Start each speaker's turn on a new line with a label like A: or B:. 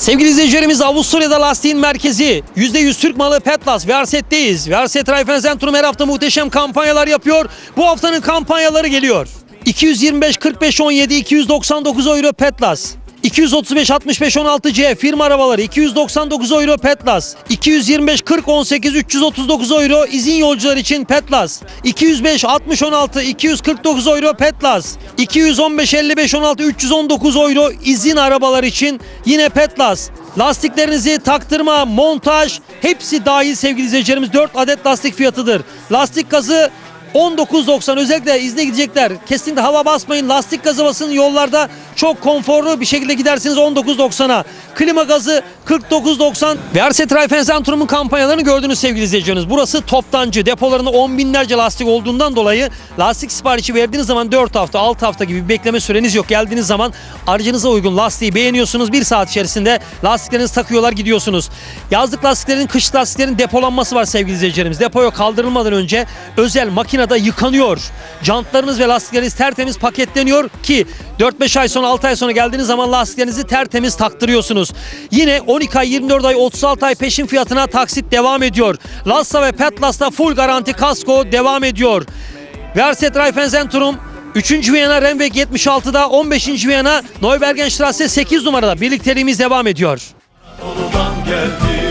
A: Sevgili izleyicilerimiz, Avusturya'da lastiğin merkezi %100 Türk malı Petlas Verset'teyiz. Verset Reifenzentrum her hafta muhteşem kampanyalar yapıyor. Bu haftanın kampanyaları geliyor. 225 45 17 299 euro Petlas. 235 65 16 C firma arabaları 299 euro Petlas. 225 40 18 339 euro izin yolcular için Petlas. 205 60 16 249 euro Petlas. 215 55 16 319 euro izin arabalar için yine Petlas. Lastiklerinizi taktırma, montaj hepsi dahil sevgili izleyicilerimiz. 4 adet lastik fiyatıdır. Lastik gazı 19.90, özellikle izne gidecekler. Kesinlikle hava basmayın. Lastik gazı basın, yollarda çok konforlu bir şekilde gidersiniz 19.90'a. Klima gazı 49.90. Verset Reifenzentrum'un kampanyalarını gördünüz sevgili izleyicilerimiz. Burası toptancı. Depolarında 10 binlerce lastik olduğundan dolayı lastik siparişi verdiğiniz zaman 4 hafta 6 hafta gibi bir bekleme süreniz yok. Geldiğiniz zaman aracınıza uygun lastiği beğeniyorsunuz. 1 saat içerisinde lastiklerinizi takıyorlar, gidiyorsunuz. Yazlık lastiklerin, kış lastiklerin depolanması var sevgili izleyicilerimiz. Depoya kaldırılmadan önce özel makinede yıkanıyor. Jantlarınız ve lastikleriniz tertemiz paketleniyor ki 4-5 ay sonra 6 ay sonra geldiğiniz zaman lastiklerinizi tertemiz taktırıyorsunuz. Yine 12 ay 24 ay 36 ay peşin fiyatına taksit devam ediyor. Lassa ve Petlas'ta full garanti kasko devam ediyor. Verset Reifenzentrum 3. Viyana Remweg 76'da, 15. Viyana Neubergenstrasse 8 numarada birlikteliğimiz devam ediyor.
B: Anadolu'dan geldi.